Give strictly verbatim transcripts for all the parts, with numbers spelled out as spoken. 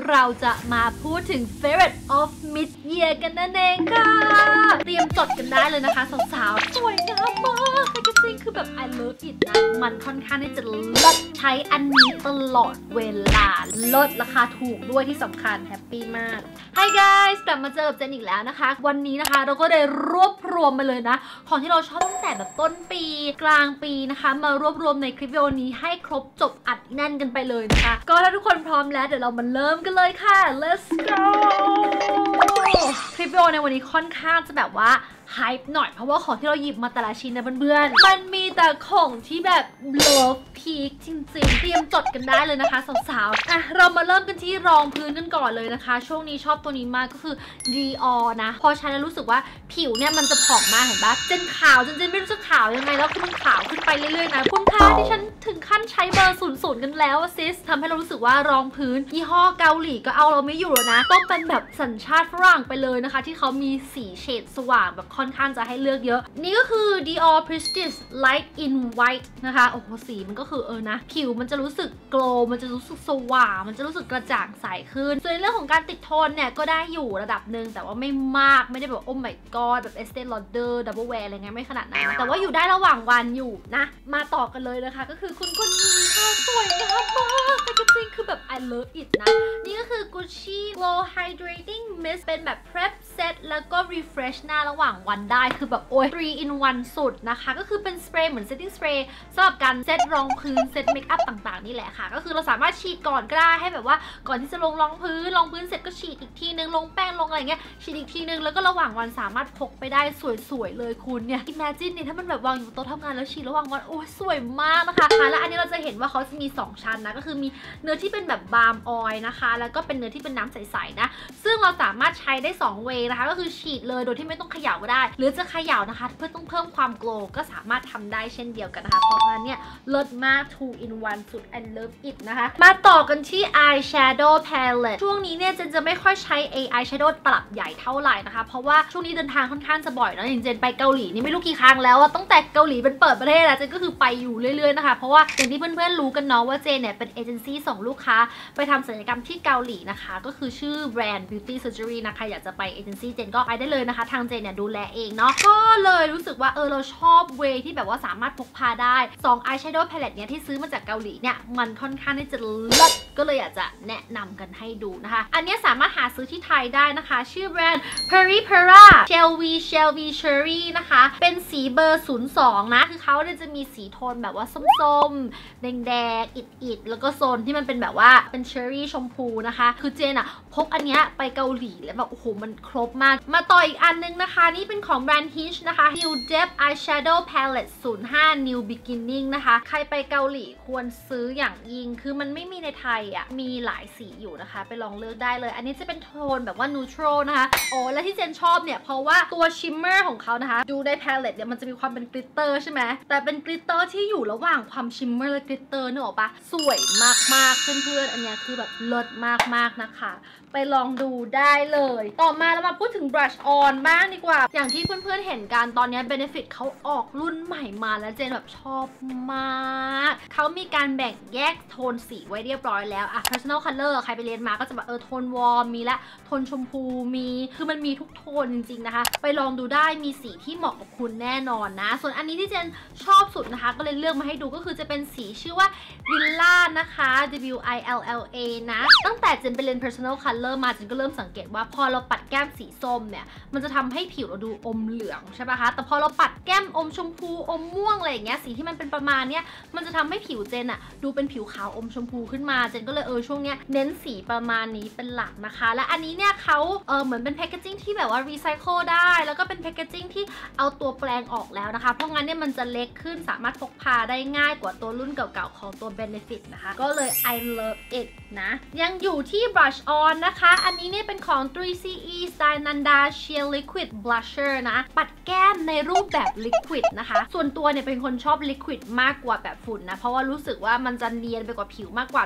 เราจะมาพูดถึง favorite of mid year กันนั่นเองค่ะเตรียมจดกันได้เลยนะคะสาวๆสวยงามมากแพคเกจจิ้งคือแบบ I love it นะมันค่อนข้างที่จะลดใช้อันนี้ตลอดเวลาลดราคาถูกด้วยที่สำคัญแฮปปี้มาก Hi guys กลับมาเจอกับเจนอีกแล้วนะคะวันนี้นะคะเราก็ได้รวบรวมมาเลยนะของที่เราชอบตั้งแต่แบบต้นปีกลางปีนะคะมารวบรวมในคลิปวิดีโอนี้ให้ครบจบอัดแน่นกันไปเลยนะคะก็ถ้าทุกคนพร้อมแล้วเดี๋ยวเรามาเริ่มกันเลยค่ะ let's go คลิปวิดีโอในวันนี้ค่อนข้างจะแบบว่าไฮป์หน่อยเพราะว่าของที่เราหยิบมาแต่ละชิ้นนะเพื่อนๆมันมีแต่ของที่แบบเลิฟพีคจริงๆเตรียมจดกันได้เลยนะคะสาวๆอ่ะเรามาเริ่มกันที่รองพื้นกันก่อนเลยนะคะช่วงนี้ชอบตัวนี้มากก็คือ Dior นะพอใช้แล้วรู้สึกว่าผิวเนี่ยมันจะผ่องมากเห็นปะเจนขาวจนเจนไม่รู้จะขาวยังไงแล้วคือมันขาวขึ้นไปเรื่อยๆนะคุณคะที่ฉันถึงขั้นใช้เบอร์ศูนย์ศูนย์กันแล้วซิสทำให้เรารู้สึกว่ารองพื้นยี่ห้อเกาหลีก็เอาเราไม่อยู่แล้วนะต้องเป็นแบบสัญชาติฝรั่งไปเลยนะคะที่เขามีสีเฉดสว่างแบบค่อนข้างจะให้เลือกเยอะนี่ก็คือ Dior Prestige Light in White นะคะโอ้โหสีมันก็คือเออนะผิวมันจะรู้สึกโกลว์มันจะรู้สึกสว่างมันจะรู้สึกกระจ่างใสขึ้นส่วนในเรื่องของการติดทนเนี่ยก็ได้อยู่ระดับหนึ่งแต่ว่าไม่มากไม่ได้แบบโอ้ my god แบบ Estee Lauder Double Wear อะไรเงี้ยไม่ขนาดนั้นแต่ว่าอยู่ได้ระหว่างวันอยู่นะมาต่อกันเลยนะคะก็คือคุณคนนี้ค่ะสวยงามมากแต่จริงๆคือแบบ I love it นะนี่ก็คือ Gucci Glow Hydrating Mist เป็นแบบ prep set แล้วก็ refresh หน้าระหว่างวันได้คือแบบโอ้ย three in one สุดนะคะก็คือเป็นสเปรย์เหมือน setting spray สำหรับการเซตรองพื้นเซตเมคอัพต่างๆนี่แหละค่ะก็คือเราสามารถฉีดก่อนก็ได้ให้แบบว่าก่อนที่จะลงรองพื้นรองพื้นเสร็จก็ฉีดอีกทีนึงลงแป้งลงอะไรเงี้ยฉีดอีกทีนึงแล้วก็ระหว่างวันสามารถพกไปได้สวยๆเลยคุณเนี่ย imagine เนี่ยถ้ามันแบบวางอยู่โต๊ะทำงานแล้วฉีดระหว่างวันโอ้ยสวยมากนะคะและอันนี้เราจะเห็นว่าเขาจะมีสองชั้นนะก็คือมีเนื้อที่เป็นแบบบาล์มออยล์นะคะแล้วก็เป็นเนื้อที่เป็นน้ำใสๆนะซึ่งเราสามารถใช้ได้สองเวย์นะคะก็คือฉีดเลยโดยที่ไม่ต้องเขย่าก็ได้หรือจะเขย่านะคะเพื่อต้องเพิ่มความโกลว์ก็สามารถทำได้เช่นเดียวกันนะคะเพราะงั้นเนี่ยเลิศมาก two in one สุด I love it นะคะมาต่อกันที่ eyeshadow palette ช่วงนี้เนี่ยเจนจะไม่ค่อยใช้ eyeshadow ตลับใหญ่เท่าไหร่นะคะเพราะว่าช่วงนี้เดินทางค่อนข้างจะบ่อยนะอย่างเจนไปเกาหลีนี่ไม่รู้กี่ครั้งแล้วตั้งแต่เกาหลีเป็นเปิดประเทศอะเจนก็คือไปอยู่เรื่อยๆนะคะเพราะว่าอย่างที่เพื่อนๆรู้กันเนาะว่าเจนเนี่ยเป็นเอเจนซี่ส่งลูกค้าไปทำศัลยกรรมที่เกาหลีนะคะก็คือชื่อแบรนด์ beauty surgery นะคะอยากจะไปเอเจนซี่เจนก็ไปได้เลยนะคะทางเจนเนี่ยดูแลเองเนาะก็เลยรู้สึกว่าเออเราชอบเวย์ที่แบบว่าสามารถพกพาได้สอง eyeshadow palette เนี่ยที่ซื้อมาจากเกาหลีเนี่ยมันค่อนข้างที่จะเลิศก็เลยอยากจะแนะนำกันให้ดูนะคะอันนี้สามารถหาซื้อที่ไทยได้นะคะชื่อแบรนด์ Peri Pera Shelby Shelby Cherry นะคะเป็นสีเบอร์ศูนย์สองนะคือเขาเนี่ยจะมีสีโทนแบบว่าส้มๆแดงๆอิดๆแล้วก็โซนที่มันเป็นแบบว่าเป็นเชอร์รี่ชมพูนะคะคือเจนอะพกอันเนี้ยไปเกาหลีแล้วแบบโอ้โหมันครบมากมาต่ออีกอันนึงนะคะนี่เป็นของแบรนด์ Hitch นะคะ New Depth Eyeshadow Palette ศูนย์ห้า New Beginning นะคะใครไปเกาหลีควรซื้ออย่างยิ่งคือมันไม่มีในไทยอะมีหลายสีอยู่นะคะไปลองเลือกได้เลยอันนี้จะเป็นโทนแบบว่า neutral นะคะโอ้และที่เจนชอบเนี่ยเพราะว่าตัว shimmer ของเขานะคะดูใน palette เนี่ยมันจะมีความเป็น glitter ใช่ไหมแต่เป็น glitter ที่อยู่ระหว่างความ shimmer และ glitter นึกออกปะสวยมากๆเพื่อนๆอันนี้คือแบบเลิศมากๆนะคะไปลองดูได้เลยต่อมาเรามาพูดถึง brush on บ้างดีกว่าอย่างที่เพื่อนๆเห็นกันตอนนี้ benefit เขาออกรุ่นใหม่มาแล้วเจนแบบชอบมากเขามีการแบ่งแยกโทนสีไว้เรียบร้อยแล้วอะ personal color ใครไปเรียนมาก็จะแบบเออโทนวอร์มมีและโทนชมพูมีคือมันมีทุกโทนจริงๆนะคะไปลองดูได้มีสีที่เหมาะกับคุณแน่นอนนะส่วนอันนี้ที่เจนชอบสุดนะคะก็เลยเลือกมาให้ดูก็คือจะเป็นสีชื่อว่า Villa นะคะ W I L L A นะตั้งแต่เจนไปเรียน personal colorมาเจนก็เริ่มสังเกตว่าพอเราปัดแก้มสีส้มเนี่ยมันจะทำให้ผิวเราดูอมเหลืองใช่ป่ะคะแต่พอเราปัดแก้มอมชมพูอมม่วงอะไรอย่างเงี้ยสีที่มันเป็นประมาณเนี้ยมันจะทำให้ผิวเจนอะดูเป็นผิวขาวอมชมพูขึ้นมาเจนก็เลยเออช่วงเนี้ยเน้นสีประมาณนี้เป็นหลักนะคะและอันนี้เนี่ยเขาเออเหมือนเป็นแพคเกจิ้งที่แบบว่ารีไซเคิลได้แล้วก็เป็นแพคเกจิ้งที่เอาตัวแปลงออกแล้วนะคะเพราะงั้นเนี่ยมันจะเล็กขึ้นสามารถพกพาได้ง่ายกว่าตัวรุ่นเก่าๆของตัว Benefit นะคะก็เลย I love it นะยังอยู่ที่ brush on นะคะอันนี้เนี่ยเป็นของ ทรี ซี อี Style Nanda Sheer Liquid Blusher นะปัดแก้มในรูปแบบ liquid นะคะส่วนตัวเนี่ยเป็นคนชอบ liquid มากกว่าแบบฝุ่นนะเพราะว่ารู้สึกว่ามันจะเนียนไปกว่าผิวมากกว่าจะกลืน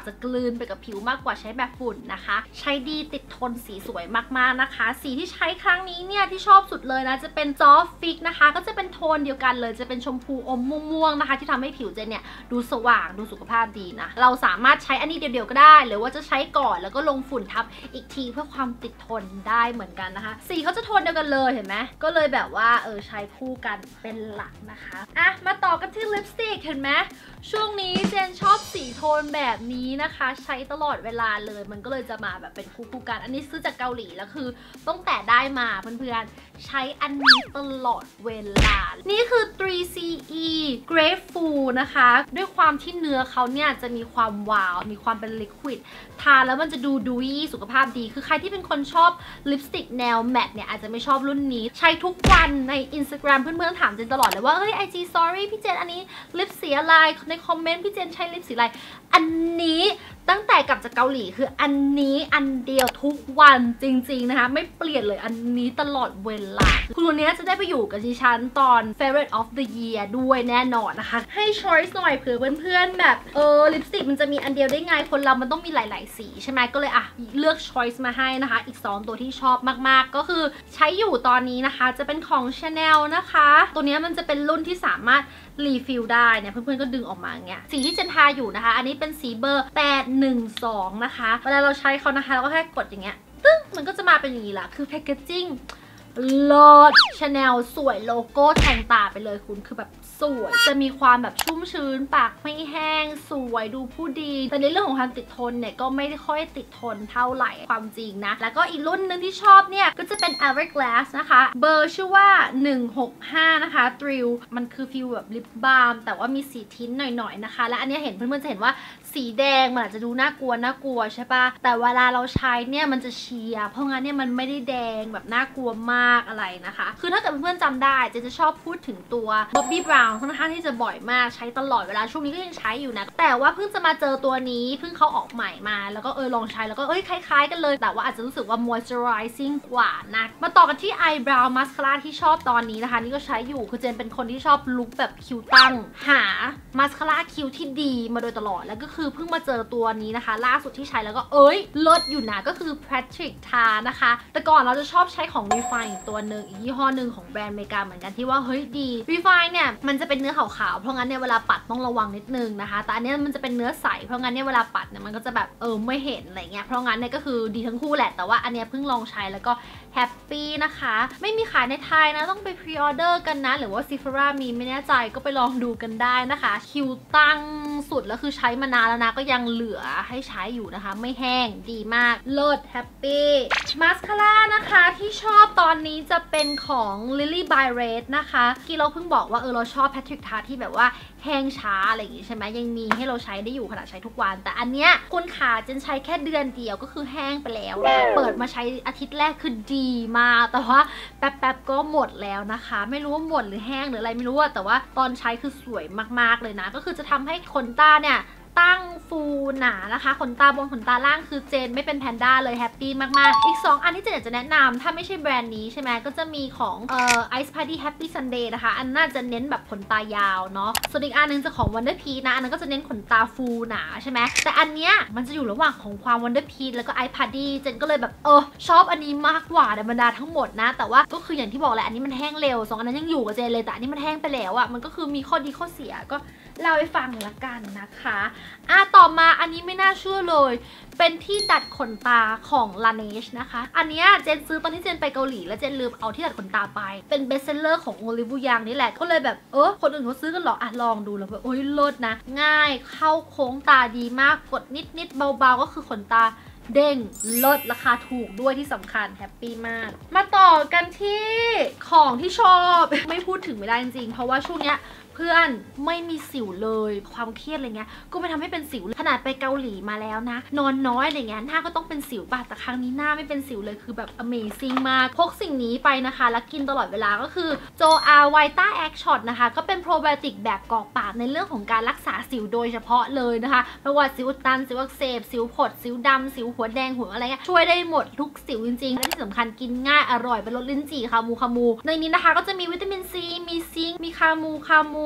นไปกับผิวมากกว่าใช้แบบฝุ่นนะคะใช้ดีติดทนสีสวยมากๆนะคะสีที่ใช้ครั้งนี้เนี่ยที่ชอบสุดเลยนะจะเป็นซอฟฟิกนะคะก็จะเป็นโทนเดียวกันเลยจะเป็นชมพูอมม่วงๆนะคะที่ทำให้ผิวเจนเนี่ยดูสว่างดูสุขภาพดีนะเราสามารถใช้อันนี้เดียวๆก็ได้หรือว่าจะใช้ก่อนแล้วก็ลงฝุ่นทับอีกทีเพื่อความติดทนได้เหมือนกันนะคะสีเขาจะโทนเดียวกันเลยเห็นไหมก็เลยแบบว่าเออใช้คู่กันเป็นหลักนะคะอ่ะมาต่อกันที่ลิปสติกเห็นไหมช่วงนี้เจนชอบสีโทนแบบนี้นะคะใช้ตลอดเวลาเลยมันก็เลยจะมาแบบเป็นคู่คู่กันอันนี้ซื้อจากเกาหลีแล้วคือตั้งแต่ได้มาเพื่อนๆใช้อันนี้ตลอดเวลานี่คือ ทรี ซี อี Grapefruit นะคะด้วยความที่เนื้อเขาเนี่ยจะมีความวาวมีความเป็นลิควิดทาแล้วมันจะดูดูยี่สุขภาพดีคือใครที่เป็นคนชอบลิปสติกแนวแมตต์เนี่ยอาจจะไม่ชอบรุ่นนี้ใช้ทุกวันใน Instagram เพื่อนๆถามเจนตลอดเลยว่าเฮ้ย ไอ จี sorry พี่เจนอันนี้ลิปสีอะไรในคอมเมนต์พี่เจนใช้ลิปสีอะไรอันนี้ตั้งแต่กลับจากเกาหลีคืออันนี้อันเดียวทุกวันจริงๆนะคะไม่เปลี่ยนเลยอันนี้ตลอดเวลาคุณวันนี้จะได้ไปอยู่กับดิฉันตอน favorite of the year ด้วยแน่นอนนะคะให้ choice หน่อยเผื่อเพื่อนๆแบบเออลิปสติกมันจะมีอันเดียวได้ไงคนเรามันต้องมีหลายๆสีใช่ไหมก็เลยอ่ะเลือก choice มาให้นะคะอีกสองตัวที่ชอบมากๆก็คือใช้อยู่ตอนนี้นะคะจะเป็นของ Chanel นะคะตัวนี้มันจะเป็นรุ่นที่สามารถรีฟิลได้เนี่ยเพื่อนๆก็ดึงออกมาอย่างเงี้ยสีที่เจนทาอยู่นะคะอันนี้เป็นสีเบอร์แปดหนึ่งสองนะคะเวลาเราใช้เขานะคะเราก็แค่กดอย่างเงี้ยตึ้งมันก็จะมาเป็นอย่างนี้ละคือแพคเกจจิ้งเลิศ Chanel สวยโลโก้แทงตาไปเลยคุณคือแบบสวยจะมีความแบบชุ่มชื้นปากไม่แห้งสวยดูผู้ดีแต่ในเรื่องของความติดทนเนี่ยก็ไม่ได้ค่อยติดทนเท่าไหร่ความจริงนะแล้วก็อีกรุ่นหนึ่งที่ชอบเนี่ยก็จะเป็น Hourglass นะคะเบอร์ชื่อว่าหนึ่งหกห้านะคะ Thrill มันคือฟิลแบบลิปบาล์มแต่ว่ามีสีทิ้นหน่อยๆนะคะและอันนี้เห็นเพื่อนๆจะเห็นว่าสีแดงมันอาจจะดูน่ากลัวน่ากลัวใช่ปะแต่เวลาเราใช้เนี่ยมันจะเชียร์เพราะงั้นเนี่ยมันไม่ได้แดงแบบน่ากลัวมากอะไรนะคะคือถ้าเกิดเพื่อนๆจำได้เจนจะชอบพูดถึงตัว Bobbi Brown ค่อนข้างที่จะบ่อยมากใช้ตลอดเวลาช่วงนี้ก็ยังใช้อยู่นะแต่ว่าเพิ่งจะมาเจอตัวนี้เพิ่งเขาออกใหม่มาแล้วก็เออลองใช้แล้วก็เอ้ยคล้ายๆกันเลยแต่ว่าอาจจะรู้สึกว่า moisturizing กว่านะมาต่อกันที่ eyebrow mascara ที่ชอบตอนนี้นะคะนี่ก็ใช้อยู่คือเจนเป็นคนที่ชอบลุคแบบคิ้วตั้งหา mascara คิ้วที่ดีมาโดยตลอดแล้วก็คือเพิ่งมาเจอตัวนี้นะคะล่าสุดที่ใช้แล้วก็เอ้ยเลิศอยู่นะก็คือ Patrick Ta นะคะแต่ก่อนเราจะชอบใช้ของ Refine อีกตัวหนึ่งอีกยี่ห้อหนึ่งของแบรนด์อเมริกาเหมือนกันที่ว่าเฮ้ยดี Refine เนี่ยมันจะเป็นเนื้อขาวๆเพราะงั้นเนี่ยเวลาปัดต้องระวังนิดนึงนะคะแต่อันนี้มันจะเป็นเนื้อใสเพราะงั้นเนี่ยเวลาปัดเนี่ยมันก็จะแบบเออไม่เห็นอะไรเงี้ยเพราะงั้นเนี่ยก็คือดีทั้งคู่แหละแต่ว่าอันเนี้ยเพิ่งลองใช้แล้วก็แฮปปี้นะคะไม่มีขายในไทยนะต้องไปพรีออเดอร์กันนะหรือว่า Sephora มีไม่แน่ใจก็ไปลองดูกันได้นะคะคิวตั้งสุดแล้วคือใช้มานานแล้วนะก็ยังเหลือให้ใช้อยู่นะคะไม่แห้งดีมากเลิศแฮปปี้มาสคาร่านะคะที่ชอบตอนนี้จะเป็นของ Lily by Red นะคะที่เราเพิ่งบอกว่าเออเราชอบ Patrick Ta ที่แบบว่าแห้งช้าอะไรอย่างงี้ใช่ไหมยังมีให้เราใช้ได้อยู่ขนาดใช้ทุกวันแต่อันเนี้ยคุณขาเจนใช้แค่เดือนเดียวก็คือแห้งไปแล้วเปิดมาใช้อาทิตย์แรกคือดีมากแต่ว่าแป๊บๆก็หมดแล้วนะคะไม่รู้ว่าหมดหรือแห้งหรืออะไรไม่รู้อะแต่ว่าตอนใช้คือสวยมากๆเลยนะก็คือจะทำให้ขนตาเนี่ยตั้งฟูหนานะคะขนตาบนขนตาล่างคือเจนไม่เป็นแพนด้าเลยแฮปปี้มากๆอีกสองอันที่เจนอยากจะแนะนำถ้าไม่ใช่แบรนด์นี้ใช่ไหมก็จะมีของเอ่อ Ice Party Happy Sunday นะคะอันน่าจะเน้นแบบขนตายาวเนาะส่วนอีกอันนึงจะของ Wonder Peach นะอันนั้นก็จะเน้นขนตาฟูหนาใช่ไหมแต่อันเนี้ยมันจะอยู่ระหว่างของความ Wonder Peach แล้วก็ Ice Party เจนก็เลยแบบเออชอบอันนี้มากกว่าในบรรดาทั้งหมดนะแต่ว่าก็คืออย่างที่บอกแหละอันนี้มันแห้งเร็วสองอันนั้นยังอยู่กับเจนเลยแต่อันนี้มันแห้งไปแล้วอะมันก็คือมีข้อดีข้อเสียก็เล่าให้ฟังละกันนะคะอ่ะต่อมาอันนี้ไม่น่าเชื่อเลยเป็นที่ดัดขนตาของ Laneige นะคะอันนี้เจนซื้อตอนที่เจนไปเกาหลีแล้วเจนลืมเอาที่ดัดขนตาไปเป็นเบสเซลเลอร์ของโอลิฟ Young นี่แหละก็เลยแบบเออคนอื่นเขาซื้อกันหรออ่ะลองดูแล้วแบบโอ้ยเลิศนะง่ายเข้าโค้งตาดีมากกดนิดนิดเบาๆก็คือขนตาเด้งลดราคาถูกด้วยที่สำคัญแฮปปี้มากมาต่อกันที่ของที่ชอบไม่พูดถึงไม่ได้จริงๆเพราะว่าช่วงเนี้ยเพื่อนไม่มีสิวเลยความเครียดอะไรเงี้ยก็ไปทำให้เป็นสิวขนาดไปเกาหลีมาแล้วนะนอนน้อยอะไรเงี้ยหน้าก็ต้องเป็นสิวป่ะแต่ครั้งนี้หน้าไม่เป็นสิวเลยคือแบบ Amazing มากพกสิ่งนี้ไปนะคะแล้วกินตลอดเวลาก็คือโจอาไวต้าแอคช็อตนะคะก็เป็นโปรไบโอติกแบบกรอกปากในเรื่องของการรักษาสิวโดยเฉพาะเลยนะคะไม่ว่าสิวตันสิวอักเสบสิวผดสิวดำสิวหัวแดงหัวอะไรเงี้ยช่วยได้หมดทุกสิวจริงๆและที่สำคัญกินง่ายอร่อยเป็นรสลิ้นจี่คามูคามูในนี้นะคะก็จะมีวิตามินซีมีซิงค์มีคามูคามู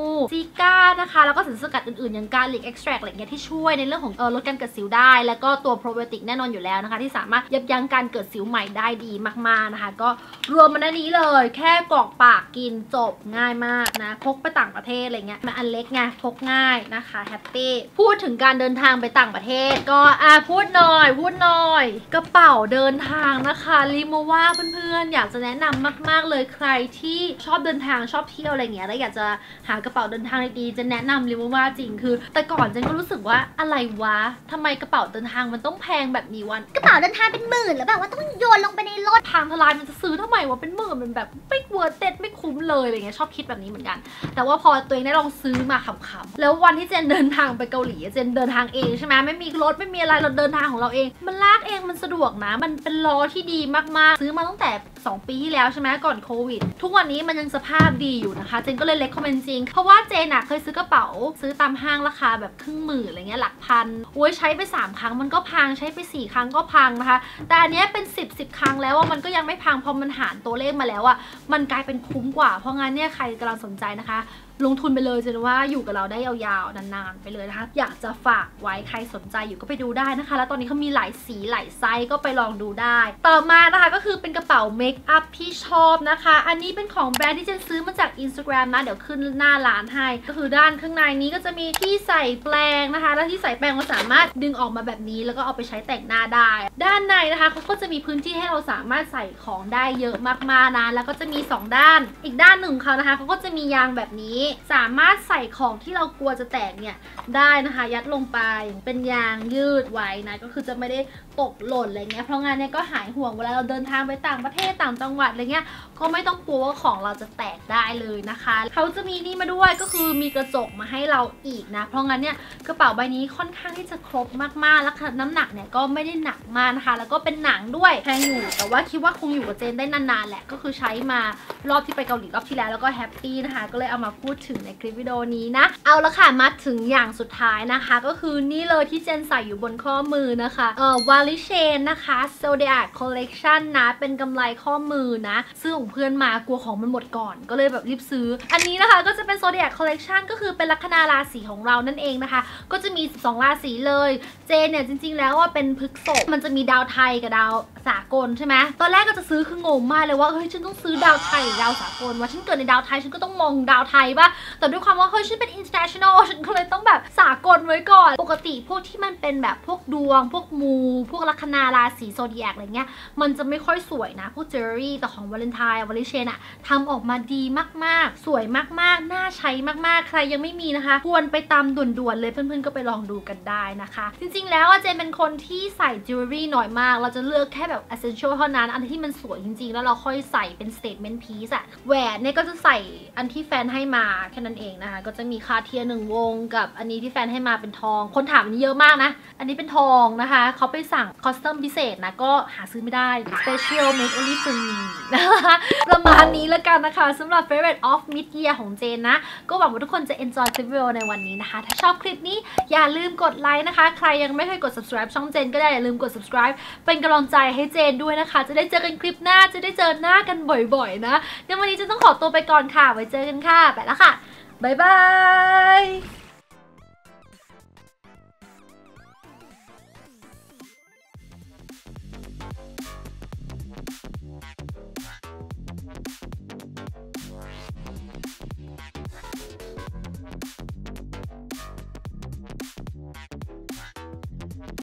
ซิก้านะคะแล้วก็สารสกัดอื่นๆอย่างการลิกเอ็กซ์แทรกอะไรเงี้ยที่ช่วยในเรื่องของเออลดการเกิดสิวได้แล้วก็ตัวโปรไบโอติกแน่นอนอยู่แล้วนะคะที่สามารถยับยั้งการเกิดสิวใหม่ได้ดีมากๆนะคะก็รวมมาในนี้เลยแค่กรอกปากกินจบง่ายมากนะพกไปต่างประเทศอะไรเงี้ยมันอันเล็กไงพกง่ายนะคะแฮปปี้พูดถึงการเดินทางไปต่างประเทศก็อ่ะพูดหน่อยพูดหน่อยกระเป๋าเดินทางนะคะรีโมว่าเพื่อนๆอยากจะแนะนำมากๆเลยใครที่ชอบเดินทางชอบเที่ยวอะไรเงี้ยแล้วอยากจะหากระเป๋าเดินทางดีๆจะแนะนำรีโมว่าจริงคือแต่ก่อนเจนก็รู้สึกว่าอะไรวะทำไมกระเป๋าเดินทางมันต้องแพงแบบนี้วันกระเป๋าเดินทางเป็นหมื่นหรือแบบว่าต้องโยนลงไปในรถทางทลายมันจะซื้อทำไมวะเป็นหมื่นมันแบบไม่เวิร์ธเด็ดไม่คุ้มเลยอะไรเงี้ยชอบคิดแบบนี้เหมือนกันแต่ว่าพอตัวเองได้ลองซื้อมาขำๆแล้ววันที่เจนเดินทางไปเกาหลีเจนเดินทางเองใช่ไหมไม่มีรถไม่มีอะไรเราเดินทางของเราเองมันลากเองมันสะดวกนะมันเป็นล้อที่ดีมากๆซื้อมาตั้งแต่สองปีที่แล้วใช่ไหมก่อนโควิดทุกวันนี้มันยังสภาพดีอยู่นะคะเจนก็เลยเล็กคอมเมนต์จริงเพราะว่าเจนอะเคยซื้อกระเป๋าซื้อตามห้างราคาแบบครึ่งหมื่นอะไรเงี้ยหลักพันโอ้ยใช้ไปสามครั้งมันก็พังใช้ไปสี่ครั้งก็พังนะคะแต่อันนี้เป็นสิบ สิบครั้งแล้วว่ามันก็ยังไม่พังพอมันหารตัวเลขมาแล้วอะมันกลายเป็นคุ้มกว่าเพราะงั้นเนี่ยใครกำลังสนใจนะคะลงทุนไปเลยเจนว่าอยู่กับเราได้ยาวๆนานๆไปเลยนะคะอยากจะฝากไว้ใครสนใจอยู่ก็ไปดูได้นะคะแล้วตอนนี้เขามีหลายสีหลายไซส์ก็ไปลองดูได้ต่อมานะคะก็คือเป็นกระเป๋าเมคอัพที่ชอบนะคะอันนี้เป็นของแบรนด์ที่เจนซื้อมาจาก Instagram นะเดี๋ยวขึ้นหน้าร้านให้ก็คือด้านข้างในนี้ก็จะมีที่ใส่แปรงนะคะแล้วที่ใส่แปรงเราสามารถดึงออกมาแบบนี้แล้วก็เอาไปใช้แต่งหน้าได้ด้านในนะคะเขาก็จะมีพื้นที่ให้เราสามารถใส่ของได้เยอะมากๆนะแล้วก็จะมีสองด้านอีกด้านหนึ่งเขานะคะเขาก็จะมียางแบบนี้สามารถใส่ของที่เรากลัวจะแตกเนี่ยได้นะคะยัดลงไปเป็นยางยืดไว้นะก็คือจะไม่ได้ตกหล่นอะไรเงี้ยเพราะงั้นเนี่ยก็หายห่วงเวลาเราเดินทางไปต่างประเทศต่างจังหวัดอะไรเงี้ยก็ไม่ต้องกลัวว่าของเราจะแตกได้เลยนะคะเขาจะมีนี่มาด้วยก็คือมีกระจกมาให้เราอีกนะเพราะงั้นเนี่ยกระเป๋าใบนี้ค่อนข้างที่จะครบมากๆแล้วน้ำหนักเนี่ยก็ไม่ได้หนักมากนะคะแล้วก็เป็นหนังด้วยแพงอยู่แต่ว่าคิดว่าคงอยู่กับเจนได้นานๆแหละก็คือใช้มารอบที่ไปเกาหลีรอบที่แล้วแล้วก็แฮปปี้นะคะก็เลยเอามาพูดถึงในคลิปวิดีโอนี้นะเอาละค่ะมาถึงอย่างสุดท้ายนะคะก็คือนี่เลยที่เจนใส่อยู่บนข้อมือนะคะเอ่อวาลิเชนนะคะ Zodiac Collection นะเป็นกำไรข้อมือนะซื้อของเพื่อนมากลัวของมันหมดก่อนก็เลยแบบรีบซื้ออันนี้นะคะก็จะเป็น Zodiac Collection ก็คือเป็นลัคนาราศีของเรานั่นเองนะคะก็จะมีสิบสองราศีเลยเจนเนี่ยจริงๆแล้วว่าเป็นพฤษภมันจะมีดาวไทยกับดาวสากลใช่ไหมตอนแรกก็จะซื้อคืองงมากเลยว่าเฮ้ยฉันต้องซื้อดาวไทยหรือดาวสากลว่าฉันเกิดในดาวไทยฉันก็ต้องมองดาวไทยป่ะแต่ด้วยความว่าเฮ้ยฉันเป็น international ฉันก็เลยต้องแบบสากลไว้ก่อนปกติพวกที่มันเป็นแบบพวกดวงพวกมูพวกลัคนาราศีโซเดียกอะไรเงี้ยมันจะไม่ค่อยสวยนะพวกเจอรี่แต่ของวาเลนไทน์วาลิเชนอะทำออกมาดีมากๆสวยมากๆน่าใช้มากๆใครยังไม่มีนะคะควรไปตามด่วนๆเลยเพื่อนๆก็ไปลองดูกันได้นะคะจริงๆแล้วเจนเป็นคนที่ใส่จิวเวลรี่น้อยมากเราจะเลือกแค่แบบ essential เท่านั้นอันที่มันสวยจริงๆแล้วเราค่อยใส่เป็น statement piece อะแหวนเนี่ยก็จะใส่อันที่แฟนให้มาแค่นั้นเองนะคะก็จะมีคาเทียหนึ่งวงกับอันนี้ที่แฟนให้มาเป็นทองคนถามอันนี้เยอะมากนะอันนี้เป็นทองนะคะเขาไปสั่งคอสตอมพิเศษนะก็หาซื้อไม่ได้ special made only for me นะคะประมาณนี้แล้วกันนะคะสำหรับ favorite of mid year ของเจนนะก็หวังว่าทุกคนจะ enjoy คลิปวิดีโอในวันนี้นะคะถ้าชอบคลิปนี้อย่าลืมกดไลค์นะคะใครยังไม่เคยกด subscribe ช่องเจนก็ได้อย่าลืมกด subscribe เป็นกำลังใจให้เจนด้วยนะคะจะได้เจอกันคลิปหน้าจะได้เจอหน้ากันบ่อยๆนะงั้นวันนี้เจนต้องขอตัวไปก่อนค่ะไว้เจอกันค่ะไปแล้วค่ะบ๊ายบาย